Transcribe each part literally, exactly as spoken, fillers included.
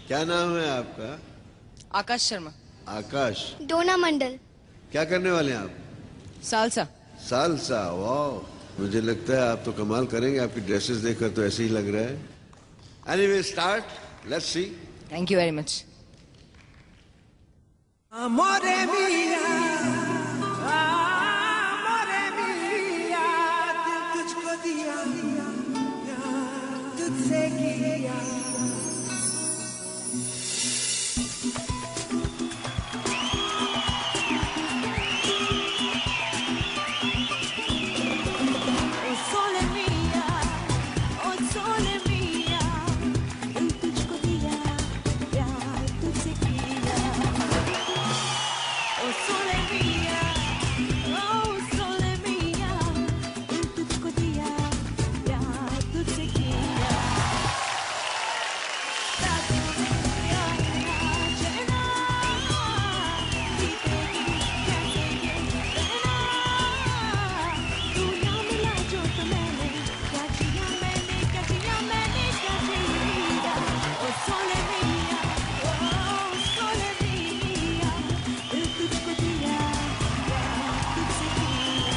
क्या नाम है आपका? आकाश शर्मा। आकाश। डोना मंडल। क्या करने वाले हैं आप? सालसा। सालसा, वाह, मुझे लगता है आप तो कमाल करेंगे, आपकी ड्रेसेस देखकर तो ऐसे ही लग रहा है। Anyway start, let's see. Thank you very much. Amore mia, amore mia, दिल तुझको दिया, प्यार तुझसे किया। O sole mia, o sole mia, दिल तुझको दिया, प्यार तुझसे किया। O sole mia, oh sole mia, दिल तुझको दिया, प्यार तुझसे किया। रातों में दुनिया ना चलना, बीतेगी कैसे ये कहना। दुनिया मिला जो तो मैंने क्या किया, मैंने क्या किया, मैंने क्या किया। O sole mia, oh sole mia, दिल तुझको दिया, प्यार तुझसे किया।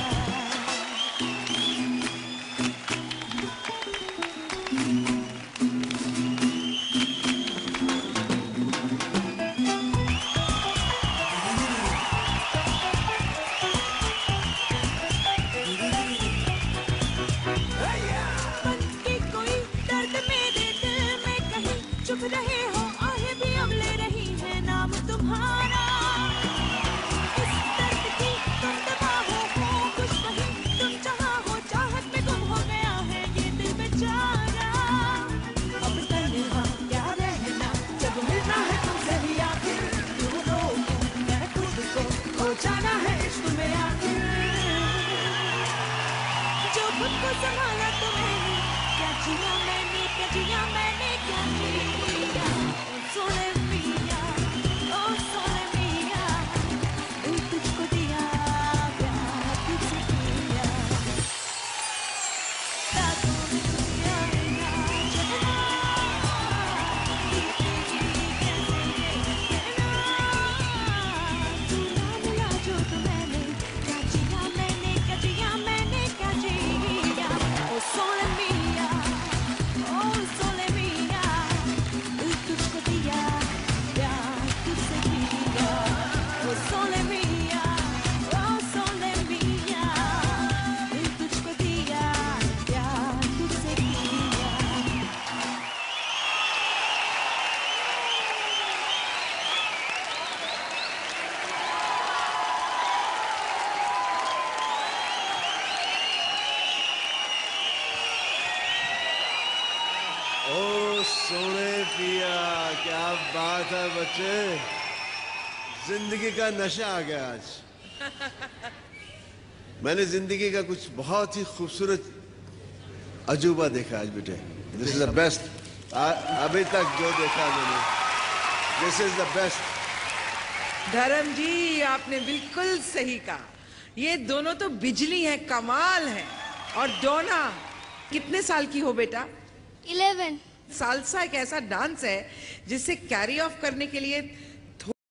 मन की कोई दर्द मेरे दिल में कहीं चुप रहे हो, आहें भी अब ले रही है नाम तुम्हारा। इस दर्द की तुम दबाहो हो कुछ कहीं, तुम चाहा हो चाहत में गुम हो गया है ये दिल बेचारा। अब तन्हा क्या रहना जब मिलना है तुमसे भी आखिर, ढूंढो मैं खुद को खो जाना है इश्क में आखिर। जो खुद को संभाला तुम्हें, क्या जिया मैंने, क्या जिया मैंने, क्या जिया। ओ सोले मिया, ओ सोले मिया, दिल तुझको दिया, प्यार तुझसे किया। रातों में दुनिया ना चलना, बीतेगी कैसे ये कहना। तू ना मिला जो तो मैंने क्या जिया, मैंने क्या जिया, मैंने क्या जिया। ओ सोले मिया, ओ सोले मिया, दिल तुझको दिया, प्यार तुझसे किया। ओ सोले मिया, ओ सोले मिया, दिल तुझको दिया, प्यार तुझसे किया। ओ सोने पिया, क्या बात है बच्चे, जिंदगी का नशा आ गया आज। मैंने जिंदगी का कुछ बहुत ही खूबसूरत अजूबा देखा आज बेटे। दिस इज द बेस्ट अभी तक जो देखा मैंने, दिस इज द बेस्ट। धर्म जी आपने बिल्कुल सही कहा, ये दोनों तो बिजली हैं, कमाल हैं। और डोना कितने साल की हो बेटा? इलेवन। सालसा एक ऐसा डांस है जिससे कैरी ऑफ करने के लिए